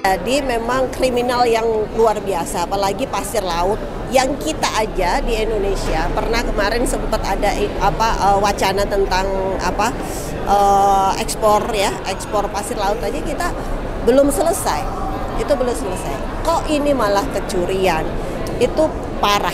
Jadi memang kriminal yang luar biasa, apalagi pasir laut yang kita aja di Indonesia pernah kemarin sempat ada wacana tentang ekspor pasir laut aja kita belum selesai. Itu belum selesai. Kok ini malah kecurian? Itu parah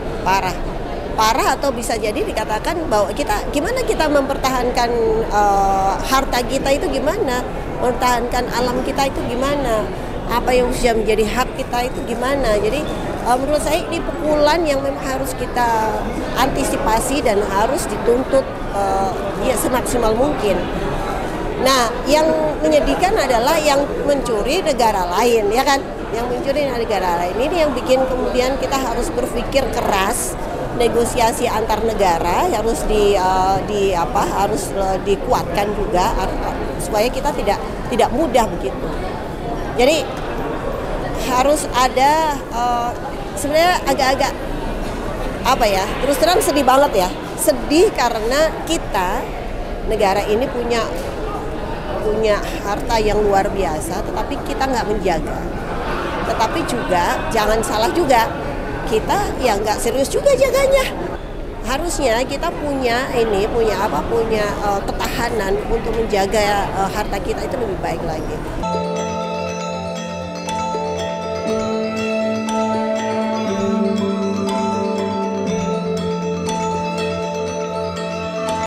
atau bisa jadi dikatakan bahwa gimana kita mempertahankan harta kita itu gimana, mempertahankan alam kita itu gimana, apa yang sudah menjadi hak kita itu gimana. Jadi menurut saya ini pukulan yang memang harus kita antisipasi dan harus dituntut semaksimal mungkin. Nah, yang menyedihkan adalah yang mencuri negara lain, ya kan? Yang mencuri negara lain ini yang bikin kemudian kita harus berpikir keras, negosiasi antar negara harus harus dikuatkan juga supaya kita tidak mudah begitu. Jadi harus ada sebenarnya agak-agak terus terang sedih banget ya. Sedih karena kita negara ini punya harta yang luar biasa, tetapi kita nggak menjaga. Tetapi juga jangan salah juga, kita ya nggak serius juga jaganya. Harusnya kita punya ketahanan untuk menjaga harta kita itu lebih baik lagi.